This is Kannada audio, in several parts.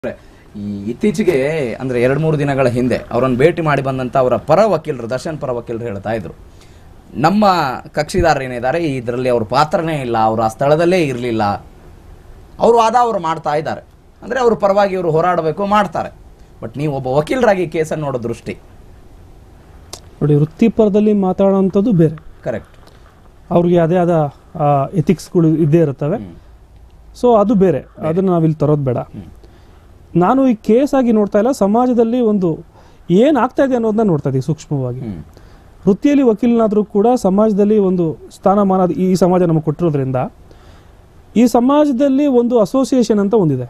ಈ ಇತ್ತೀಚೆಗೆ ಅಂದ್ರೆ 2-3 ದಿನಗಳ ಹಿಂದೆ ಅವರನ್ನು ಭೇಟಿ ಮಾಡಿ ಬಂದಂತ ಅವರ ಪರ ವಕೀಲರು ದರ್ಶನ್ ಪರ ವಕೀಲರು ಹೇಳ್ತಾ ಇದ್ರು, ನಮ್ಮ ಕಕ್ಷಿದಾರರು ಏನಿದ್ದಾರೆ ಇದರಲ್ಲಿ ಅವ್ರ ಪಾತ್ರನೇ ಇಲ್ಲ, ಅವರು ಆ ಸ್ಥಳದಲ್ಲೇ ಇರಲಿಲ್ಲ, ಅವರು ವಾದ ಅವರು ಮಾಡ್ತಾ ಇದ್ದಾರೆ. ಅಂದ್ರೆ ಅವ್ರ ಪರವಾಗಿ ಇವರು ಹೋರಾಡಬೇಕು ಮಾಡ್ತಾರೆ. ಬಟ್ ನೀವು ಒಬ್ಬ ವಕೀಲರಾಗಿ ಕೇಸನ್ನು ನೋಡೋ ದೃಷ್ಟಿ ನೋಡಿ, ವೃತ್ತಿಪರದಲ್ಲಿ ಮಾತಾಡುವಂಥದ್ದು ಬೇರೆ. ಕರೆಕ್ಟ್. ಅವ್ರಿಗೆ ಅದೇ ಆದ ಎಥಿಕ್ಸ್ಗಳು ಇದ್ದೇ ಇರುತ್ತವೆ. ಸೊ ಅದು ಬೇರೆ, ಅದನ್ನು ನಾವಿಲ್ಲಿ ತರೋದು ಬೇಡ. ನಾನು ಈ ಕೇಸ್ ಆಗಿ ನೋಡ್ತಾ ಇಲ್ಲ, ಸಮಾಜದಲ್ಲಿ ಒಂದು ಏನಾಗ್ತಾ ಇದೆ ಅನ್ನೋದನ್ನ ನೋಡ್ತಾ ಇದ್ದೀವಿ ಸೂಕ್ಷ್ಮವಾಗಿ. ವೃತ್ತಿಯಲ್ಲಿ ವಕೀಲನಾದರೂ ಕೂಡ ಸಮಾಜದಲ್ಲಿ ಒಂದು ಸ್ಥಾನಮಾನ ಈ ಸಮಾಜ ನಮಗೆ ಕೊಟ್ಟಿರೋದ್ರಿಂದ ಈ ಸಮಾಜದಲ್ಲಿ ಒಂದು ಅಸೋಸಿಯೇಷನ್ ಅಂತ ಒಂದಿದೆ.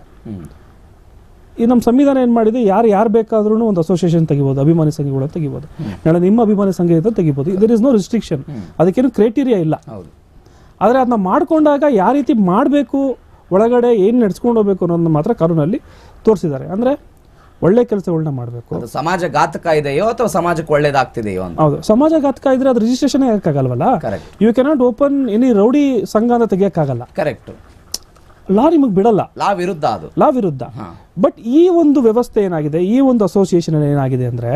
ಈ ನಮ್ಮ ಸಂವಿಧಾನ ಏನು ಮಾಡಿದೆ, ಯಾರು ಬೇಕಾದ್ರೂ ಒಂದು ಅಸೋಸಿಯೇಷನ್ ತೆಗಿಬೋದು, ಅಭಿಮಾನಿ ಸಂಘಗಳು ತೆಗಿಬೋದು. ನಾಳೆ ನಿಮ್ಮ ಅಭಿಮಾನಿ ಸಂಘ ಇದ್ದರೆ ತೆಗಿಬೋದು. ದರ್ ಇಸ್ ನೋ ರಿಸ್ಟ್ರಿಕ್ಷನ್, ಅದಕ್ಕೇನು ಕ್ರೈಟೀರಿಯಾ ಇಲ್ಲ. ಆದರೆ ಅದನ್ನ ಮಾಡಿಕೊಂಡಾಗ ಯಾವ ರೀತಿ ಮಾಡಬೇಕು, ಒಳಗಡೆ ಏನು ನಡೆಸ್ಕೊಂಡು ಹೋಗ್ಬೇಕು ಅನ್ನೋದನ್ನ ಮಾತ್ರ ಕಾನೂನಲ್ಲಿ ತೋರಿಸಿದ್ದಾರೆ. ಅಂದರೆ ಒಳ್ಳೆ ಕೆಲಸಗಳನ್ನ ಮಾಡಬೇಕು. ಸಮಾಜ ಘಾತಕ ಇದೆಯೋ ಅಥವಾ ಸಮಾಜಕ್ಕೆ ಒಳ್ಳೇದಾಗ್ತಿದೆಯೋ ಅಂತ. ಹೌದು, ಸಮಾಜ ಘಾತಕ ಇದ್ರೆ ಅದು ರಿಜಿಸ್ಟ್ರೇಷನ್ ಆಗಕ್ಕಾಗಲ್ವಲ್ಲ. You cannot open any rowdy ಸಂಘ ಅಂತ ತೆಗಿಯಕ್ಕಾಗಲ್ಲ. ಕರೆಕ್ಟ್. ಲಾ ನಿಮಗೆ ಬಿಡಲ್ಲ, ಲಾ ವಿರುದ್ಧ ಅದು, ಲಾ ವಿರುದ್ಧ. ಬಟ್ ಈ ಒಂದು ವ್ಯವಸ್ಥೆ ಏನಾಗಿದೆ, ಈ ಒಂದು ಅಸೋಸಿಯೇಷನ್ ಏನಾಗಿದೆ ಅಂದರೆ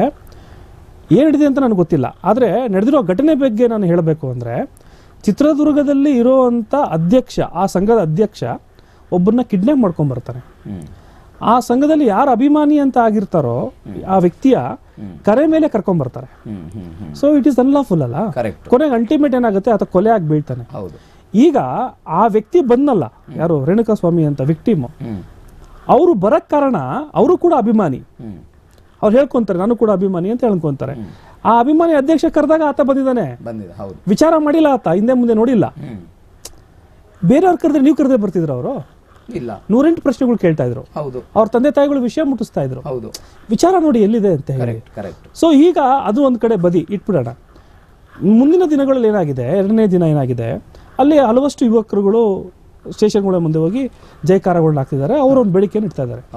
ಏನು ನಡೆದಿದೆ ಅಂತ ನನಗೆ ಗೊತ್ತಿಲ್ಲ. ಆದರೆ ನಡೆದಿರೋ ಘಟನೆ ಬಗ್ಗೆ ನಾನು ಹೇಳಬೇಕು ಅಂದರೆ, ಚಿತ್ರದುರ್ಗದಲ್ಲಿ ಇರೋವಂಥ ಅಧ್ಯಕ್ಷ, ಆ ಸಂಘದ ಅಧ್ಯಕ್ಷ ಒಬ್ಬರನ್ನ ಕಿಡ್ನಾಪ್ ಮಾಡ್ಕೊಂಡ್ ಬರ್ತಾನೆ. ಆ ಸಂಘದಲ್ಲಿ ಯಾರು ಅಭಿಮಾನಿ ಅಂತ ಆಗಿರ್ತಾರೋ ಆ ವ್ಯಕ್ತಿಯ ಕರೆ ಮೇಲೆ ಕರ್ಕೊಂಡ್ ಬರ್ತಾರೆ. ಸೊ ಇಟ್ ಈಸ್ ಅನ್ಲಾಫುಲ್ ಅಲ್ಲ. ಕೊನೆಗೆ ಅಲ್ಟಿಮೇಟ್ ಏನಾಗುತ್ತೆ, ಆತ ಕೊಲೆ ಆಗಿ ಬೀಳ್ತಾನೆ. ಈಗ ಆ ವ್ಯಕ್ತಿ ಬಂದಲ್ಲ, ಯಾರು ರೇಣುಕಾ ಸ್ವಾಮಿ ಅಂತ ವಿಕ್ಟಿಮ್, ಅವರು ಬರಕ್ ಕಾರಣ ಅವರು ಕೂಡ ಅಭಿಮಾನಿ. ಅವ್ರು ಹೇಳ್ಕೊಂತಾರೆ ನಾನು ಕೂಡ ಅಭಿಮಾನಿ ಅಂತ ಹೇಳ್ಕೊಂತಾರೆ. ಆ ಅಭಿಮಾನಿ ಅಧ್ಯಕ್ಷ ಕರೆದಾಗ ಆತ ಬಂದಿದ್ದಾನೆ, ವಿಚಾರ ಮಾಡಿಲ್ಲ, ಆತ ಹಿಂದೆ ಮುಂದೆ ನೋಡಿಲ್ಲ. ಬೇರೆಯವ್ರು ಕರೆದ್ರೆ, ನೀವು ಕರೆದ್ರೆ ಬರ್ತಿದ್ರು ಅವರು ಇಲ್ಲ, 108 ಪ್ರಶ್ನೆಗಳು ಕೇಳ್ತಾ ಇದ್ರು. ಅವ್ರ ತಂದೆ ತಾಯಿಗಳು ವಿಷಯ ಮುಟ್ಟಿಸ್ತಾ ಇದ್ರು, ವಿಚಾರ ನೋಡಿ ಎಲ್ಲಿದೆ ಅಂತ ಹೇಳಿ. ಸೊ ಈಗ ಅದು ಒಂದ್ ಕಡೆ ಬದಿ ಇಟ್ಬಿಡೋಣ. ಮುಂದಿನ ದಿನಗಳಲ್ಲಿ ಏನಾಗಿದೆ, 2ನೇ ದಿನ ಏನಾಗಿದೆ, ಅಲ್ಲಿ ಹಲವಷ್ಟು ಯುವಕರುಗಳು ಸ್ಟೇಷನ್ಗಳ ಮುಂದೆ ಹೋಗಿ ಜಯಕಾರಗಳನ್ನ ಹಾಕ್ತಿದ್ದಾರೆ. ಅವರು ಒಂದು ಬೇಡಿಕೆಯನ್ನು ಇಡ್ತಾ ಇದ್ದಾರೆ.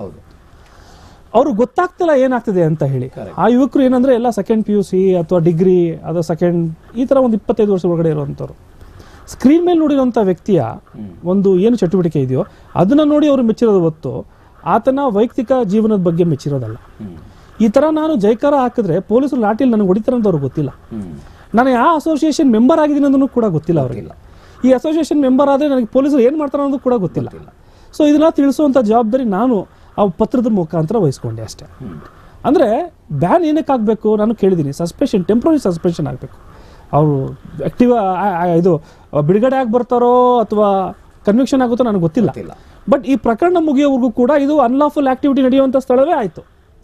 ಅವ್ರು ಗೊತ್ತಾಗ್ತಿಲ್ಲ ಏನಾಗ್ತಿದೆ ಅಂತ ಹೇಳಿ. ಆ ಯುವಕರು ಏನಂದ್ರೆ ಎಲ್ಲ ಸೆಕೆಂಡ್ PUC ಅಥವಾ ಡಿಗ್ರಿ ಅಥವಾ ಸೆಕೆಂಡ್ ಈ ತರ ಒಂದು 25 ವರ್ಷ ಒಳಗಡೆ ಇರುವಂತವ್ರು. ಸ್ಕ್ರೀನ್ ಮೇಲೆ ನೋಡಿರುವಂತ ವ್ಯಕ್ತಿಯ ಒಂದು ಏನು ಚಟುವಟಿಕೆ ಇದೆಯೋ ಅದನ್ನ ನೋಡಿ ಅವರು ಮೆಚ್ಚಿರೋದು ಹೊತ್ತು ಆತನ ವೈಯಕ್ತಿಕ ಜೀವನದ ಬಗ್ಗೆ ಮೆಚ್ಚಿರೋದಲ್ಲ. ಈ ತರ ನಾನು ಜೈಕಾರ ಹಾಕಿದ್ರೆ ಪೊಲೀಸರು ಲಾಠಿಯಲ್ಲಿ ನನಗೆ ಹೊಡಿತಾರೆ ಅಂತ ಅವ್ರಿಗೆ ಗೊತ್ತಿಲ್ಲ. ನಾನು ಯಾವ ಅಸೋಸಿಯೇಷನ್ ಮೆಂಬರ್ ಆಗಿದ್ದೀನಿ ಅನ್ನೋದು ಕೂಡ ಗೊತ್ತಿಲ್ಲ ಅವ್ರಿಗಿಲ್ಲ. ಈ ಅಸೋಸಿಯೇಷನ್ ಮೆಂಬರ್ ಆದ್ರೆ ನನಗೆ ಪೊಲೀಸರು ಏನ್ ಮಾಡ್ತಾರೆ ಅನ್ನೋದು ಕೂಡ ಗೊತ್ತಿಲ್ಲ. ಸೊ ಇದನ್ನ ತಿಳಿಸುವಂತ ಜವಾಬ್ದಾರಿ ನಾನು ಆ ಪತ್ರದ ಮುಖಾಂತರ ವಹಿಸ್ಕೊಂಡೆ ಅಷ್ಟೇ. ಅಂದ್ರೆ ಬ್ಯಾನ್ ಏನಕ್ಕೆ ಆಗ್ಬೇಕು ನಾನು ಕೇಳಿದ್ದೀನಿ, ಸಸ್ಪೆನ್ಷನ್, ಟೆಂಪ್ರರಿ ಸಸ್ಪೆನ್ಷನ್ ಆಗ್ಬೇಕು. ಅವರು ಆಕ್ಟಿವ್ ಇದು ಬಿಡುಗಡೆ ಆಗಿ ಬರ್ತಾರೋ ಅಥವಾ ಕನ್ವಿಕ್ಷನ್ ಆಗುತ್ತೋ ನನಗೆ ಗೊತ್ತಿಲ್ಲ. ಬಟ್ ಈ ಪ್ರಕರಣ ಮುಗಿಯೋವರೆಗೂ ಕೂಡ ಇದು ಅನ್ಲಾಫುಲ್ ಆಕ್ಟಿವಿಟಿ ನಡೆಯುವಂತ ಸ್ಥಳವೇ ಆಯ್ತು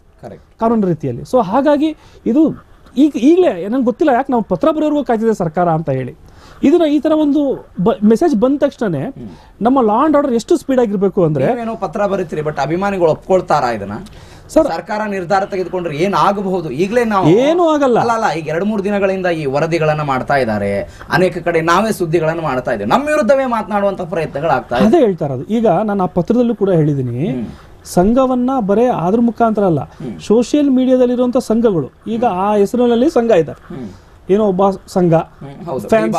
ಕಾನೂನು ರೀತಿಯಲ್ಲಿ. ಸೊ ಹಾಗಾಗಿ ಇದು ಈಗಲೇ ನನಗೆ ಗೊತ್ತಿಲ್ಲ ಯಾಕೆ ನಾವು ಪತ್ರ ಬರೋರ್ಗೂ ಕಾಯ್ತಿದೆ ಸರ್ಕಾರ ಅಂತ ಹೇಳಿ. ಇದನ್ನ ಈ ತರ ಒಂದು ಮೆಸೇಜ್ ಬಂದ ತಕ್ಷಣ ನಮ್ಮ ಲಾ ಅಂಡ್ ಆರ್ಡರ್ ಎಷ್ಟು ಸ್ಪೀಡ್ ಆಗಿರ್ಬೇಕು ಅಂದ್ರೆ, ಪತ್ರ ಬರೀತೀರಿ ಬಟ್ ಅಭಿಮಾನಿಗಳು ಒಪ್ಕೊಳ್ತಾರಾ ಇದನ್ನ? ಸರ್ಕಾರ ನಿರ್ಧಾರ ತೆಗೆದುಕೊಂಡ್ರೆ ಏನಾಗಬಹುದು? ಈಗಲೇ ನಾವು ಏನು ಆಗಲ್ಲ. ಅಲ್ಲ, ಈಗ 2-3 ದಿನಗಳಿಂದ ಈ ವರದಿಗಳನ್ನ ಮಾಡ್ತಾ ಇದ್ದಾರೆ, ಅನೇಕ ಕಡೆ ನಾವೇ ಸುದ್ದಿಗಳನ್ನು ಮಾಡ್ತಾ ಇದ್ದೇವೆ, ನಮ್ಮ ವಿರುದ್ಧವೇ ಮಾತನಾಡುವಂತ ಪ್ರಯತ್ನಗಳಾಗ್ತಾ ಇದೆ. ಅದೇ ಹೇಳ್ತಾ ಇರೋದು. ಈಗ ನಾನು ಆ ಪತ್ರದಲ್ಲೂ ಕೂಡ ಹೇಳಿದ್ದೀನಿ, ಸಂಘವನ್ನ ಬರೇ ಅದ್ರ ಮುಖಾಂತರ ಅಲ್ಲ, ಸೋಷಿಯಲ್ ಮೀಡಿಯಾದಲ್ಲಿರುವಂತ ಸಂಘಗಳು, ಈಗ ಆ ಹೆಸರಿನಲ್ಲಿ ಸಂಘ ಇದೆ, ಏನೋ ಒಬ್ಬ ಸಂಘ, ಫ್ಯಾನ್ಸ್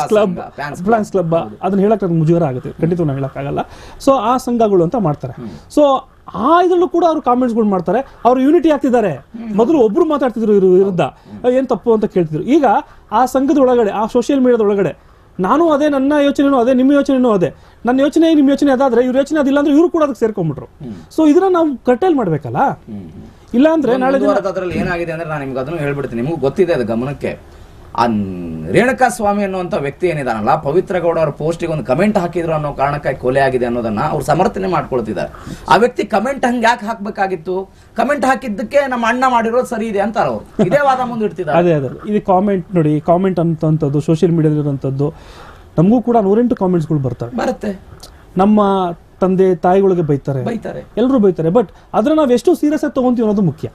ಕ್ಲಬ್, ಅದನ್ನ ಹೇಳಕ್ ನನಗೆ ಮುಜುಗರ ಆಗುತ್ತೆ, ಖಂಡಿತ ನಾನು ಹೇಳಕ್ಕಾಗಲ್ಲ. ಸೊ ಆ ಸಂಘಗಳು ಅಂತ ಮಾಡ್ತಾರೆ. ಸೊ ಆ ಇದ್ರಲ್ಲೂ ಕೂಡ ಅವ್ರು ಕಾಮೆಂಟ್ಸ್ಗಳು ಮಾಡ್ತಾರೆ. ಅವ್ರು ಯೂನಿಟಿ ಆಗ್ತಿದ್ದಾರೆ. ಮೊದಲು ಒಬ್ರು ಮಾತಾಡ್ತಿದ್ರು ಇವ್ರ ವಿರುದ್ಧ, ಏನ್ ತಪ್ಪು ಅಂತ ಕೇಳ್ತಿದ್ರು. ಈಗ ಆ ಸಂಘದ ಒಳಗಡೆ, ಆ ಸೋಷಿಯಲ್ ಮೀಡಿಯಾದ ಒಳಗಡೆ ನಾನು ಅದೇ, ನನ್ನ ಯೋಚನೆನೂ ಅದೇ, ನಿಮ್ಮ ಯೋಚನೆನೂ ಅದೇ, ನನ್ನ ಯೋಚನೆ ನಿಮ್ಮ ಯೋಚನೆ ಅದಾದ್ರೆ ಇವ್ರ ಯೋಚನೆ ಅದಿಲ್ಲ ಅಂದ್ರೆ ಇವ್ರು ಕೂಡ ಅದಕ್ಕೆ ಸೇರ್ಕೊಂಡ್ಬಿಟ್ರು. ಸೊ ಇದನ್ನ ನಾವು ಕರ್ಟೈಲ್ ಮಾಡ್ಬೇಕಲ್ಲ. ಇಲ್ಲ ಅಂದ್ರೆ ನಾಳೆ ಅದ್ರಲ್ಲಿ ಏನಾಗಿದೆ ಅಂದ್ರೆ ನಾನು ನಿಮ್ಗೆ ಅದನ್ನು ಹೇಳ್ಬಿಡ್ತೀನಿ, ನಿಮ್ಗೆ ಗೊತ್ತಿದೆ ಅದು ಗಮನಕ್ಕೆ. ಆ ರೇಣುಕಾ ಸ್ವಾಮಿ ಅನ್ನುವಂಥ ವ್ಯಕ್ತಿ ಏನಿದಾನಲ್ಲ, ಪವಿತ್ರ ಗೌಡ ಅವ್ರ ಪೋಸ್ಟಿಗೆ ಒಂದು ಕಮೆಂಟ್ ಹಾಕಿದ್ರು ಅನ್ನೋ ಕಾರಣಕ್ಕಾಗಿ ಕೊಲೆ ಆಗಿದೆ ಅನ್ನೋದನ್ನ ಅವ್ರು ಸಮರ್ಥನೆ ಮಾಡ್ಕೊಳ್ತಿದ್ದಾರೆ. ಆ ವ್ಯಕ್ತಿ ಕಮೆಂಟ್ ಹಂಗೆ ಯಾಕೆ ಹಾಕ್ಬೇಕಾಗಿತ್ತು? ಕಮೆಂಟ್ ಹಾಕಿದ್ದಕ್ಕೆ ನಮ್ಮ ಅಣ್ಣ ಮಾಡಿರೋದು ಸರಿ ಇದೆ ಅಂತಾರ ಅವ್ರು. ಇದೇ ವಾದ ಮುಂದಿಡ್ತಿದ್ದಾರೆ. ಅದೇ ಇದು ಕಾಮೆಂಟ್ ನೋಡಿ, ಕಾಮೆಂಟ್ ಅಂತಂಥದ್ದು ಸೋಷಿಯಲ್ ಮೀಡಿಯಾದಲ್ಲಿರುವಂಥದ್ದು ನಮಗೂ ಕೂಡ 108 ಕಾಮೆಂಟ್ಸ್ಗಳು ಬರುತ್ತೆ. ನಮ್ಮ ತಂದೆ ತಾಯಿಗಳಿಗೆ ಬೈತಾರೆ, ಎಲ್ಲರೂ ಬೈತಾರೆ. ಬಟ್ ಅದನ್ನ ನಾವು ಎಷ್ಟು ಸೀರಿಯಸ್ ಆಗಿ ತಗೊಂತೀವಿ ಅನ್ನೋದು ಮುಖ್ಯ.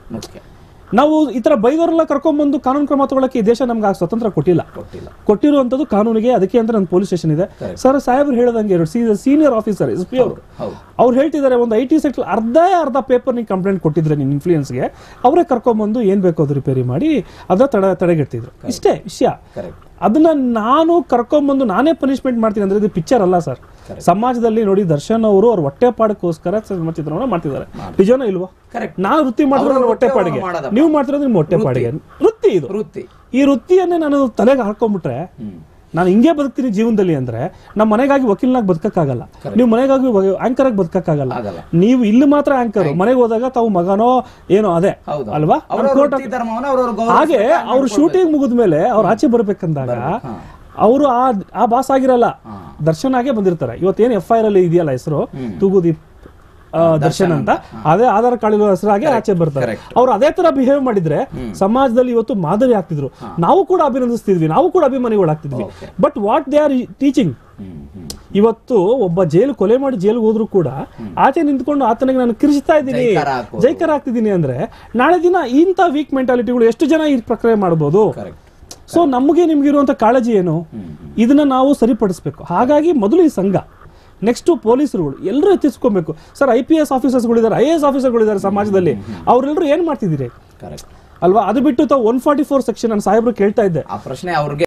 ನಾವು ಈ ತರ ಬೈದವರೆಲ್ಲ ಕರ್ಕೊಂಡ್ಬಂದು ಕಾನೂನು ಕ್ರಮ ತಗೊಳ್ಳಕ್ಕೆ ಈ ದೇಶ ನಮ್ಗೆ ಆ ಸ್ವತಂತ್ರ ಕೊಟ್ಟಿರುವಂತದ್ದು ಕಾನೂನಿಗೆ. ಅದಕ್ಕೆ ಅಂತ ನನ್ನ ಪೊಲೀಸ್ ಸ್ಟೇಷನ್ ಇದೆ. ಸರ್ ಸಾಹೇಬ್ರು ಹೇಳದಂಗೆ ಸೀನಿಯರ್ ಆಫೀಸರ್ SP ಅವ್ರು ಹೇಳ್ತಿದ್ದಾರೆ, ಒಂದು IT ಸೆಕ್ಟರ್ ಅರ್ಧ ಪೇಪರ್ ನೀವು ಕಂಪ್ಲೇಂಟ್ ಕೊಟ್ಟಿದ್ರೆ ನಿನ್ನ ಇನ್ಫ್ಲೂಯೆನ್ಸ್ಗೆ, ಅವರೇ ಕರ್ಕೊಂಡ್ಬಂದು ಏನ್ ಬೇಕೋ ಅದು ರಿಪೇರಿ ಮಾಡಿ ಅದನ್ನ ತಡೆಗಟ್ಟಿದ್ರು. ಇಷ್ಟೇ ವಿಷಯ. ಅದನ್ನ ನಾನು ಕರ್ಕೊಂಡ್ಬಂದು ನಾನೇ ಪನಿಷ್ಮೆಂಟ್ ಮಾಡ್ತೀನಿ ಅಂದ್ರೆ ಇದು ಪಿಕ್ಚರ್ ಅಲ್ಲ ಸರ್. ಸಮಾಜದಲ್ಲಿ ನೋಡಿ ದರ್ಶನ್ ಅವರು ಅವ್ರ ಹೊಟ್ಟೆಪಾಡಕ್ಕೋಸ್ಕರ ಚಿತ್ರವನ್ನು ಮಾಡ್ತಿದ್ದಾರೆ. ನಿಜನೋ ಇಲ್ವಾ? ನಾನು ವೃತ್ತಿ ಮಾಡಿದ್ರೆ ನನ್ನ ಹೊಟ್ಟೆಪಾಡಿಗೆ, ನೀವು ಮಾಡ್ತಿರೋದು ನಿಮ್ಮ ಹೊಟ್ಟೆಪಾಡಿಗೆ. ವೃತ್ತಿ ಇದು. ಈ ವೃತ್ತಿಯನ್ನೇ ನಾನು ತಲೆಗೆ ಹಾಕೊಂಡ್ಬಿಟ್ರೆ ನಾನು ಹಿಂಗೆ ಬದುಕ್ತೀನಿ ಜೀವನದಲ್ಲಿ ಅಂದ್ರೆ ನಮ್ಮ ಮನೆಗಾಗಿ ವಕೀಲನಾಗಿ ಬದುಕಕ್ಕಾಗಲ್ಲ, ನೀವು ಮನೆಗಾಗಿ ಆಂಕರ್ ಆಗಿ ಬದುಕಕ್ಕಾಗಲ್ಲ. ನೀವು ಇಲ್ಲಿ ಮಾತ್ರ ಆಂಕರ್, ಮನೆಗೆ ಹೋದಾಗ ತಾವು ಮಗನೋ ಏನೋ ಅದೇ ಅಲ್ವಾ. ಹಾಗೆ ಅವ್ರು ಶೂಟಿಂಗ್ ಮುಗಿದ್ಮೇಲೆ ಅವ್ರು ಆಚೆ ಬರ್ಬೇಕಂದಾಗ ಅವರು ಆ ಬಾಸ್ ಆಗಿರಲ್ಲ, ದರ್ಶನ್ ಆಗೇ ಬಂದಿರ್ತಾರೆ. ಇವತ್ತೇನು FIR ಅಲ್ಲಿ ಇದೆಯಲ್ಲ ಹೆಸರು ತೂಗುದೀಪ್ ದರ್ಶನ್ ಅಂತ, ಅದೇ ಆಧಾರ್ ಕಾರ್ಡ್ ಹೆಸರಾಗಿ ಆಚೆ ಬರ್ತಾರೆ. ಅವ್ರು ಅದೇ ತರ ಬಿಹೇವ್ ಮಾಡಿದ್ರೆ ಸಮಾಜದಲ್ಲಿ ಇವತ್ತು ಮಾದರಿ ಆಗ್ತಿದ್ರು, ನಾವು ಕೂಡ ಅಭಿನಂದಿಸ್ತಿದ್ವಿ, ನಾವು ಕೂಡ ಅಭಿಮಾನಿಗಳಾಗ್ತಿದ್ವಿ. But what they are teaching, ಇವತ್ತು ಒಬ್ಬ ಕೊಲೆ ಮಾಡಿ ಜೈಲಿಗೆ ಹೋದ್ರು ಕೂಡ ಆಚೆ ನಿಂತ್ಕೊಂಡು ಆತನಿಗೆ ನಾನು ಕಿರಿಸ್ತಾ ಇದ್ದೀನಿ, ಜೈಕರ ಆಗ್ತಿದ್ದೀನಿ ಅಂದ್ರೆ ನಾಳೆ ದಿನ ಇಂಥ ವೀಕ್ ಮೆಂಟಾಲಿಟಿಗಳು ಎಷ್ಟು ಜನ ಈ ಪ್ರಕ್ರಿಯೆ ಮಾಡಬಹುದು. ಸೊ ನಮಗೆ ನಿಮ್ಗೆ ಇರುವಂತ ಕಾಳಜಿ ಏನು, ಇದನ್ನ ನಾವು ಸರಿಪಡಿಸ್ಬೇಕು. ಹಾಗಾಗಿ ಮೊದಲು ಈ ಸಂಘ, ನೆಕ್ಸ್ಟ್ ಪೊಲೀಸರುಗಳು ಎಲ್ಲರೂ ಎತ್ತಿಸ್ಕೊಬೇಕು. ಸರ್ IPS ಆಫೀಸರ್ಸ್ಗಳಿದ್ದಾರೆ, IAS ಆಫೀಸರ್ಗಳಿದ್ದಾರೆ ಸಮಾಜದಲ್ಲಿ, ಅವರೆಲ್ಲರೂ ಏನ್ ಮಾಡ್ತಿದ್ದೀರಿ ಅಲ್ವಾ? ಅದು ಬಿಟ್ಟು ತಾವು 144 ಸೆಕ್ಷನ್ ನಾನು ಸಾಹೇಬ್ರು ಕೇಳ್ತಾ ಇದ್ದೆ ಆ ಪ್ರಶ್ನೆ ಅವ್ರಿಗೆ